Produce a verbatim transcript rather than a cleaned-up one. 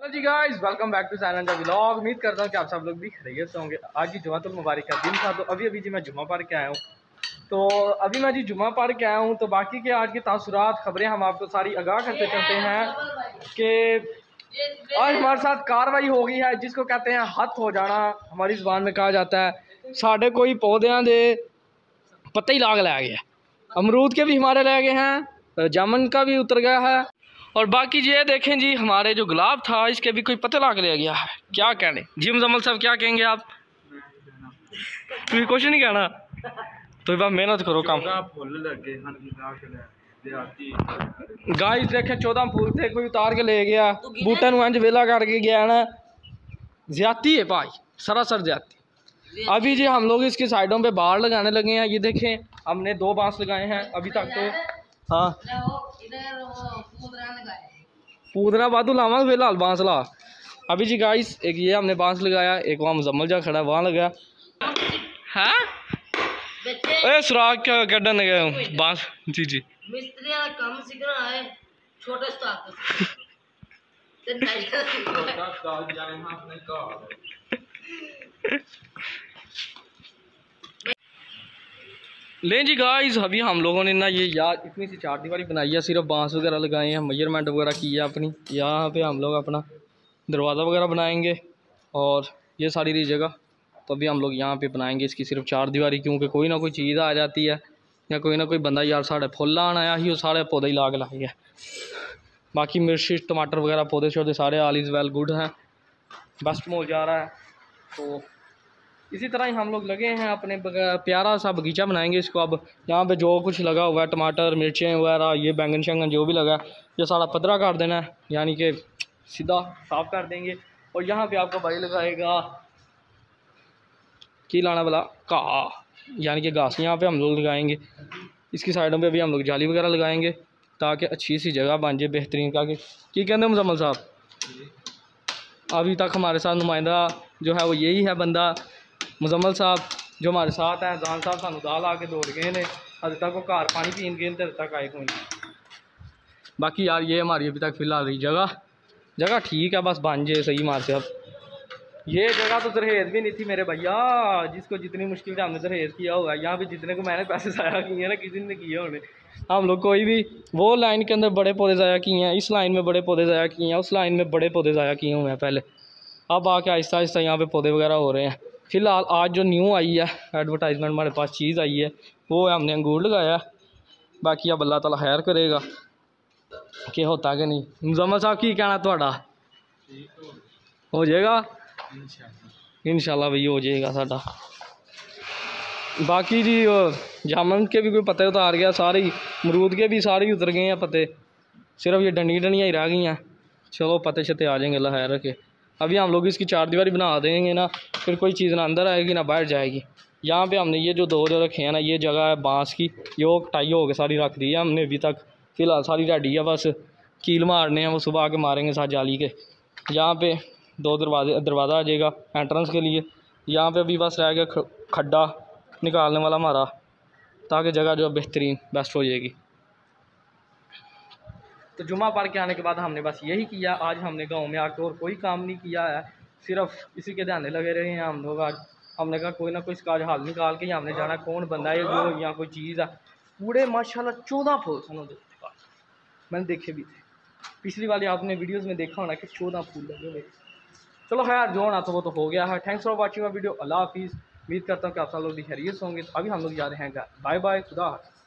Ji guys, welcome back to सैनन the vlog. उम्मीद करता हूँ कि आप सब लोग भी खैरियत से होंगे। आज जी जुमातुल मुबारक का दिन था, तो अभी अभी जी मैं जुमा पढ़ के आया हूँ। तो अभी मैं जी जुमा पढ़ के आया हूँ, तो बाकी के आज के तासुरात खबरें हम आपको सारी आगाह करते चलते हैं कि आज हमारे साथ कार्रवाई हो गई है, जिसको कहते हैं हथ हो जाना, हमारी ज़ुबान में कहा जाता है। साढ़े कोई पौधों के पत्ते ही लाग लै गया, अमरूद के भी हमारे रह गए हैं, जामुन का भी उतर गया है, और बाकी ये देखें जी हमारे जो गुलाब था इसके भी कोई पत्ते लाग ले गया है। क्या कहने जी मुजम्मल साहब, क्या कहेंगे आप? तुम कुछ नहीं कहना, तो बस मेहनत करो काम। गाइस देखे चौदह फूल थे, कोई उतार के ले गया, बूटे अंज वेला करके गया ना। ज्यादती है भाई, सरासर ज्यादती। अभी जी हम लोग इसकी साइडों पे बाढ़ लगाने लगे हैं। ये देखें हमने दो बांस लगाए हैं अभी तक तो। हाँ पूदना बादू लावा फिलहाल बांस ला। अभी जी गाइस एक ये हमने बांस लगाया, एक वहाँ मुजम्मल जा खड़ा वहाँ लगा है सुराग क्या कड्डन गए बांस। जी जी मिस्त्री का काम सीखना है, छोटे ले जी गाइस। अभी हम लोगों ने ना ये यार इतनी सी चार दीवारी बनाई है, सिर्फ बांस वगैरह लगाए हैं, मेजरमेंट वगैरह की है अपनी। यहाँ पे हम लोग अपना दरवाज़ा वगैरह बनाएंगे और ये सारी रही जगह, तो अभी हम लोग यहाँ पे बनाएंगे इसकी सिर्फ चार दीवारी, क्योंकि कोई ना कोई चीज़ आ जाती है या कोई ना कोई बंदा यार साढ़े फुल लाना आया ही, वो सारे पौधे ही लाग लाई है। बाकी मिर्ची टमाटर वगैरह पौधे शौधे सारे ऑल इज़ वेल गुड हैं, बेस्ट में हो जा रहा है। तो इसी तरह ही हम लोग लगे हैं अपने प्यारा सा बगीचा बनाएंगे इसको। अब यहाँ पे जो कुछ लगा हुआ है टमाटर मिर्चें वगैरह, ये बैंगन शैंगन जो भी लगा, ये सारा पदरा कर देना है, यानी कि सीधा साफ कर देंगे। और यहाँ पे आपको भाई लगाएगा की लाना वाला घाह, यानी कि घास यहाँ पे हम लोग लगाएंगे। इसकी साइडों पे भी हम लोग जाली वगैरह लगाएंगे ताकि अच्छी सी जगह बन जाए बेहतरीन। ताकि की कहते हैं मुजम्मल साहब, अभी तक हमारे साथ नुमाइंदा जो है वो यही है बंदा मुजम्मल साहब, जो हमारे साथ हैं। जान साहब सानू दाल आके दौड़ गए ने, अभी तक वो घर पानी पीन गए तो तक आए कोई नहीं। बाकी यार ये हमारी अभी तक फिलहाल रही जगह जगह ठीक है, बस बन जाए सही मार से। अब ये जगह तो दरहेज भी नहीं थी मेरे भैया, जिसको जितनी मुश्किल से हमने दरहेज किया होगा। यहाँ पे जितने को मैंने पैसे ज़ाया किए ना, किसी ने किए होने। हम लोग कोई भी वो लाइन के अंदर बड़े पौधे ज़ाया किए हैं, इस लाइन में बड़े पौधे ज़ाया किए हैं, उस लाइन में बड़े पौधे ज़ाया किए हुए हैं पहले। अब आके आहिस्ता आहिस्ता यहाँ पे पौधे वगैरह हो रहे हैं। फिलहाल आज जो न्यू आई है एडवर्टाइजमेंट हमारे पास चीज़ आई है, वो है हमने अंगूर लगाया। बाकी अब अल्लाह ताला खैर करेगा कि होता कि नहीं। मुजम्मल साहब की कहना थोड़ा हो जाएगा इंशाल्लाह भैया, हो जाएगा साडा। बाकी जी जामुन के भी कोई पत्ते उतार गया, सारे अमरूद के भी सारे ही उतर गए हैं पत्ते, सिर्फ ये डंडी डंडियाँ ही रह गई हैं। चलो पत्ते शत्ते आ जाएंगे अल्लाह खैर रखे। अभी हम लोग इसकी चार दीवारी बना देंगे ना, फिर कोई चीज़ ना अंदर आएगी ना बाहर जाएगी। यहाँ पे हमने ये जो दो जो रखे हैं ना, ये जगह है बांस की, ये वो कटाई हो के सारी रख दी है हमने अभी तक। फ़िलहाल सारी रेडी है, बस कील मारने हैं, वो सुबह आके मारेंगे साथ जाली के। यहाँ पे दो दरवाजे दरवाज़ा आ जाएगा एंट्रेंस के लिए। यहाँ पे अभी बस रह गया खड्डा निकालने वाला हमारा, ताकि जगह जो बेहतरीन बेस्ट हो जाएगी। तो जुमा पढ़ के आने के बाद हमने बस यही किया। आज हमने गांव में आकर और कोई काम नहीं किया है, सिर्फ इसी के ध्यान लगे रहे हैं हम लोग। आज हमने कहा कोई ना कोई इसका हल निकाल के ही हमने जाना, कौन बंदा है जो यहाँ कोई चीज़ है। पूरे माशाल्लाह चौदह फूल सुनो मैंने देखे भी थे, पिछली वाली आपने वीडियोज़ में देखा होना कि चौदह फूल लगे हुए। चलो खैर जो होना था वो तो हो गया है। Thanks for watching my video. अल्लाह हाफिज़। उम्मीद करता हूँ कि आप सब लोग भी खैरियत होंगे। तो अभी हम लोग जा रहे हैं घर। बाय बाय, खुदा हाफिज़।